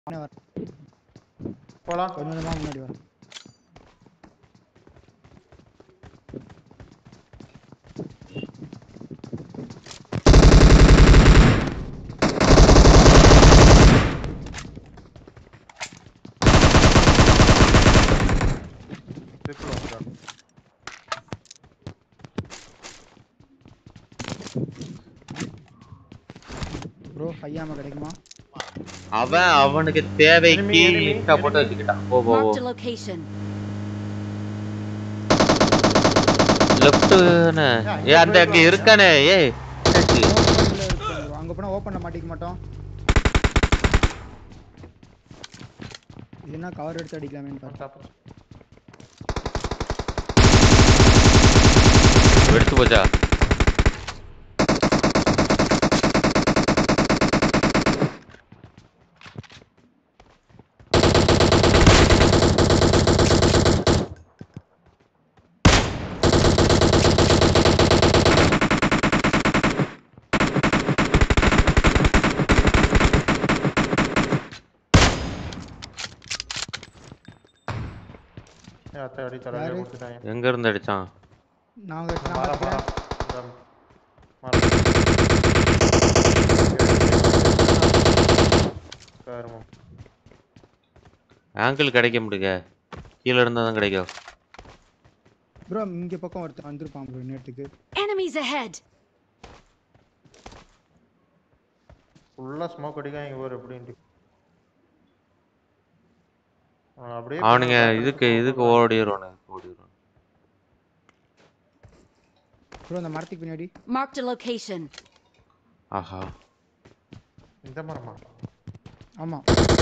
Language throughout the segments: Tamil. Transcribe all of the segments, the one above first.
போலாம் கொஞ்சம் கொஞ்சமா முன்னாடி வர. ப்ரோ ஐயாம கிடைக்குமா? அவனுக்கு தேவைக்கு எக்ஸ்ட்ரா போட்டு வச்சுக்கிட்டான். போ போ போ. லெஃப்ட்னே ஏ அந்த அங்க இருக்கானே ஏய் ஓபன்ல இருக்கு ப்ரோ. அங்க போனா ஓபன்ல மாட்டிக்க மாட்டோம். இது என்ன கவர் எடுத்து அடிக்கலாமேன்னு பாரு. எடுத்து போச்சா? எங்க இருந்து அடிச்சான்? நாங்க பாத்துக்கிறேன். ஆங்கிள் கிடைக்க முடியுங்க. கீழ இருந்தா தான் கிடைக்கும். ப்ரோ இங்க பக்கம் ஒருத்தன் வந்திருப்பான் ப்ரோ நேத்துக்கு. Enemies ahead. ஃபுல்லா ஸ்மோக் அடிக்காங்க பாரு அப்படியே. அப்படியே அவனுங்க இதுக்கு ஓடிடுவானு. ப்ரோ அந்த மரத்துக்கு பின்னாடி. Marked a location. ஆஹா. இந்த மரமா? ஆமா.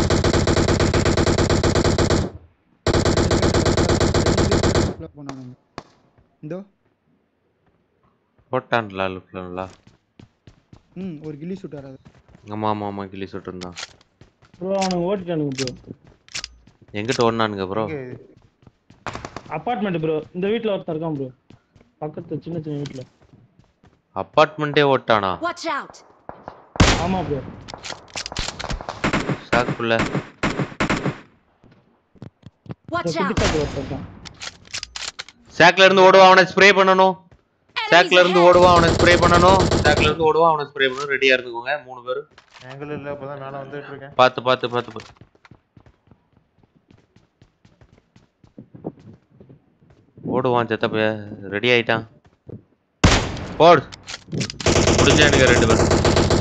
இந்தோ போட்டான்ல லுப்லல. ஒரு கில்லி ஷூட் வராது. ஆமா கில்லி ஷூட் இருந்தான். ப்ரோ அவனுங்க ஓடிட்டானுங்க ப்ரோ. எங்கிட்ட ஓடுனானுங்க ப்ரோ? Apartment bro. இந்த வீட்ல ஒருத்தர் இருக்கான் ப்ரோ. பக்கத்து சின்ன வீட்ல. அபார்ட்மெண்டே ஓட்டானா? Watch out. ஆமா ப்ரோ. ஷாக்குள்ள. Watch out. சாக்ல இருந்து ஓடுவான் அவனை ஸ்ப்ரே பண்ணனும். சாக்ல இருந்து ஓடுவான் அவனை ஸ்ப்ரே பண்ணனும். சாக்ல இருந்து ஓடுவான் அவனை ஸ்ப்ரே பண்ணனும். ரெடியா இருந்துக்கோங்க 3 பேர். ஆங்கிள் இல்ல அப்பதான் மேல வந்துட்டு இருக்கேன். பாத்து. ஓடுவான் செத்தப்ப. ரெடி ஆயிட்டான். போடு. முடிஞ்சானுங்க 2 பேர்.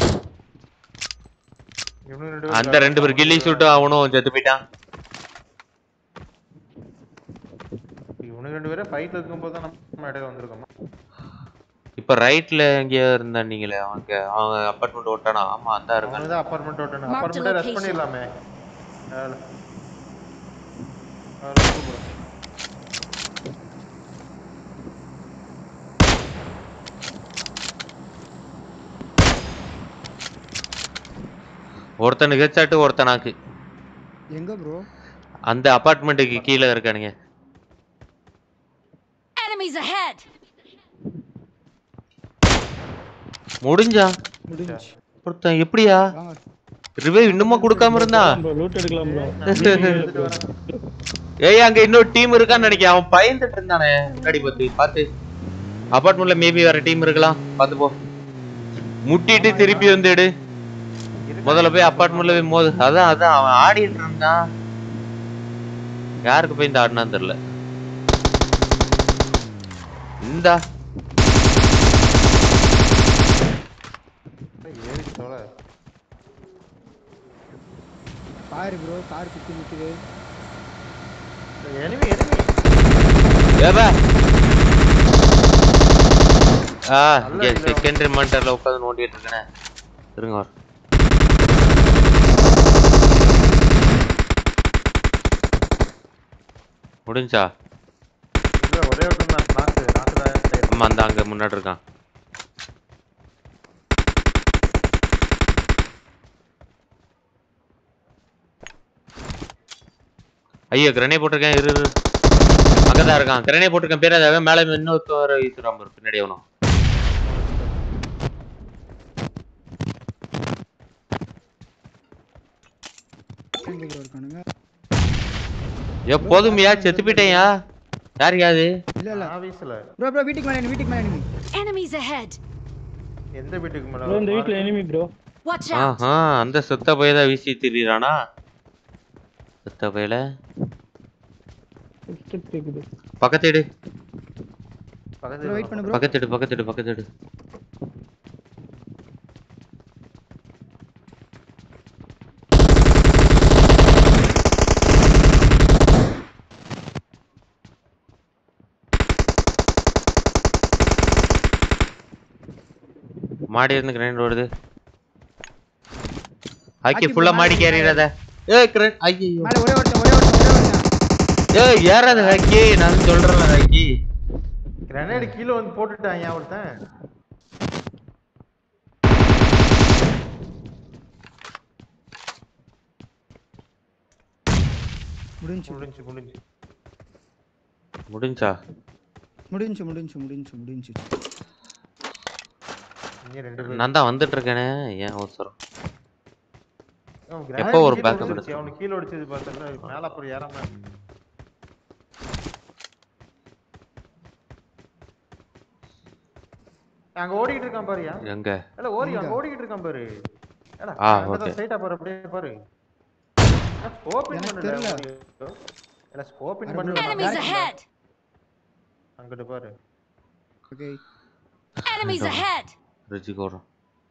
அந்த 2 பேர் கில்லி ஷூட் அவனும் செத்து போயிட்டான். இவனுங்க 2 பேரும் ஃபைட்ல இருக்கும்போது தான் நம்ம இடையில வந்திருக்கோம். இப்ப ரைட்ல எங்கயோ இருந்தானீங்களே அவன் அபார்ட்மெண்ட் ஓட்டானா? ஆமா அந்த இருக்கான். அவனதான் அபார்ட்மெண்ட் ஓட்டானா. அபார்ட்மெண்ட்டை ரெஸ்ட் பண்ணிடலாமே. ஒருத்தனுக்கு ஹெட்ஷாட் ஒருத்தனாக்கு. எங்க ப்ரோ? அந்த அபார்ட்மெண்ட்டுக்கு கீழ இருக்கானுங்க. Enemies ahead. முடிஞ்சு. ஒருத்தன் எப்படியா? ரிவைவ் இன்னுமா கொடுக்காம இருந்தா? லூட் எடுக்கலாம் ப்ரோ. ஏய் அங்க இன்னொரு டீம் இருக்கான்னு நினைக்கிறேன். அவன் பயந்துட்டு இருந்தானே முன்னாடி பாத்து. அபார்ட்மெண்ட்ல மேபி வேற டீம் இருக்கலாம். பாத்து போ. முட்டிட்டு திருப்பி வந்து எடு. முதல்ல போய் அபார்ட்மெண்ட்ல போய் மோது. அதான் அவன் ஆடிட்டு இருந்தான். யாருக்கு போய் இந்த ஆடினான்னு தெரியல. இந்தா பாரு ப்ரோ கார் சுத்தி நிக்குது. எனிமி ஏபா இங்க செகண்டரி மானிட்டர்ல உட்கார்ந்து நோண்டிட்டு இருக்கனே. இருங்க வர. முடிஞ்சா? இல்ல ஒரே ஒரு நாக்கு தான். அம்மா அந்த அங்க முன்னாடி இருக்கான். ஐயோ கிரனேட் போட்டிருக்கேன். இரு அங்கதான் இருக்கான். கிரனேட் போட்டிருக்கேன். பேராத மேல இன்னொரு வீசுறான் பாரு பின்னாடி அவனும். எங்க ப்ரோ இருக்கானுங்க? எப்போதுமையா செத்து போயிட்டேயா? யார் யாது? இல்ல இல்ல ஆபீஸ்ல ப்ரோ வீட்டுக்கு மேல enemy. Enemies ahead. எந்த வீட்டுக்கு மேல ப்ரோ இந்த வீட்ல எனிமி ப்ரோ. Watch out. ஆஹா, அந்த செத்த பையதா வீசி திரிறானா? செத்த பையல ஸ்டெப் கேக்குது. பக்கத்துடு ப்ரோ வெயிட் பண்ணு ப்ரோ. பக்கத்துடு. மாடி இருந்து கிரைண்ட் ஓடுது. ஆக்கி ஃபுல்லா மாடி கேறிறத. ஏய் கிரைண்ட் ஐயோ. மேல ஒரே ஒருத்தன். ஏய் ஏறாத ஹக்கி, நான் சொல்றேன்ல ஹக்கி. கிரனேட் கீழ வந்து போட்டுட்டான் ஏன் ஒருத்தன். முடிஞ்சா? முடிஞ்சு. நான் தான் வந்துட்டு இருக்கேனே, ஏன் அவசரம்? எப்போ ஒரு பேக்கப் எடுத்து அவனுக்கு கீழ அடிச்சது பார்த்தல, மேல அப்புறம் ஏறாம அங்க ஓடிட்டு இருக்கான் பாருயா. எங்க? இல்ல அங்க ஓடிட்டு இருக்கான் பாரு. ஏடா அங்க தான் ஸ்ட்ரைட்டா பாரு, அப்படியே பாரு. ஸ்கோப் இன் பண்ணல. இல்ல ஸ்கோப் இன் பண்ணல. Enemies ahead. அங்கட்டு பாரு. ஓகே. Enemies ahead. ரிஜி கோரம்.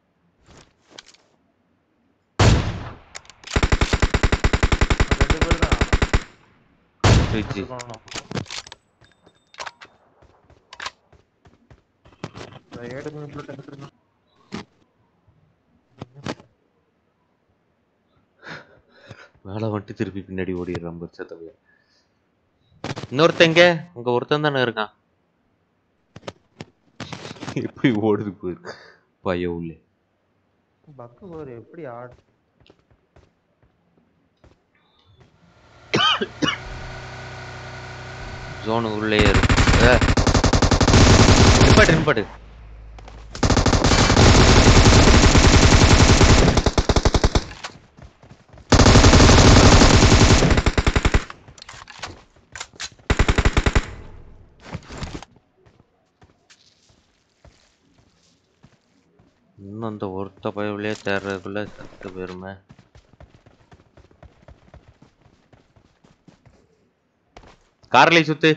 ரெண்டு பேர் தான். ரிஜி. ஏடு மினிட்ல டென்ஷன். மேல வந்துட்டு திருப்பி பின்னாடி ஓடிடுறான் பச்சத்தவையா. இன்னொருத்தங்க உங்க ஒருத்தன் தானே இருக்கான். எப்படி ஓடுது போயிரு பைய உள்ளே. பக்கு ஒரு எப்படி ஆடு. ஜோன் உள்ளே இருக்கு. நிப்பாட்டு. இன்னும் அந்த ஒருத்த பயவுலயே தேர்றதுக்குள்ள சத்து போயிருமே. கார்லி சுத்து.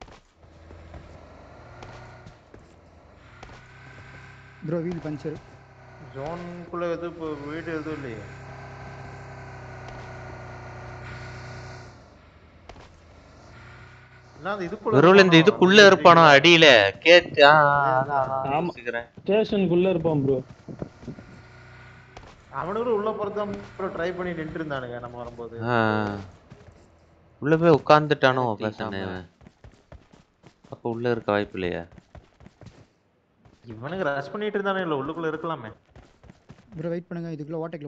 Bro wheel puncture. ஜோனுக்குள்ள எது வீடு எதுவும் இல்லையே. இந்த இதுக்குள்ள இருப்பானோ அடியில கேட்டா. ஆமா ஸ்டேஷனுக்குள்ள இருப்பான் ப்ரோ. அவனுங்களும் உள்ள போறதான் ட்ரை பண்ணி நின்று இருந்தானுங்க நம்ம வரும்போது. உள்ள போய் உட்கார்ந்துட்டானோ பேசாம. அப்ப உள்ள இருக்க வாய்ப்பு இல்லையா? இவனுக்கு ரஷ் பண்ணிட்டு இருந்தானே, இல்ல உள்ளுக்குள்ள இருக்கலாமே. ப்ரோ வெயிட் பண்ணுங்க, இதுக்குள்ள வாட்டேக்ல.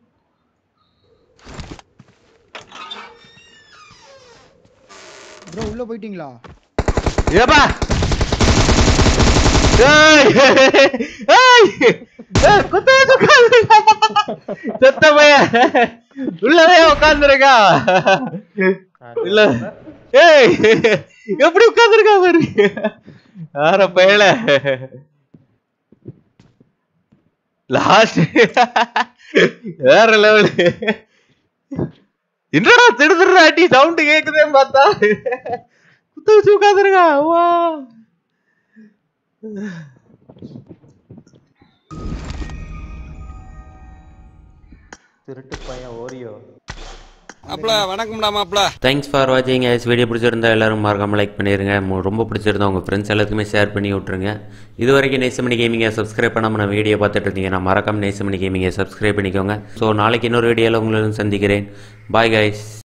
ப்ரோ உள்ள போயிட்டீங்களா? ஏப்பா ஏய் ஏய் குத்து செத்த பையன் உள்ளவே உட்கார்ந்துருக்கா. இல்ல ஏய் எப்படி உட்கார்ந்துருக்கா பாரு. யார பயல லாஸ்ட் வேற லெவல். என்னடா திடுதுற அடி சவுண்ட் கேக்குதேன்னு பார்த்தா குத்து வச்சு உட்கார்ந்துருக்கா. வா திருட்டு பையன் ஓரியோ. மாப்ள வணக்கம்டா மாப்ள. தேங்க்ஸ் ஃபார் வாட்சிங். வீடியோ பிடிச்சிருந்தா எல்லாரும் மறக்காம லைக் பண்ணிடுங்க. ரொம்ப பிடிச்சிருந்தா உங்கள் ஃப்ரெண்ட்ஸ் எல்லாத்துக்குமே ஷேர் பண்ணி விட்ருங்க. இது வரைக்கும் நேசமணி கேமிங்கை சப்ஸ்கிரைப் பண்ணாமல் நான் வீடியோ பார்த்துட்டு இருந்தீங்கன்னா மறக்காம நேசமணி கேமிங்கை சப்ஸ்கிரைப் பண்ணிக்கோங்க. ஸோ நாளைக்கு இன்னொரு வீடியோவில் உங்களுடன் சந்திக்கிறேன். Bye guys.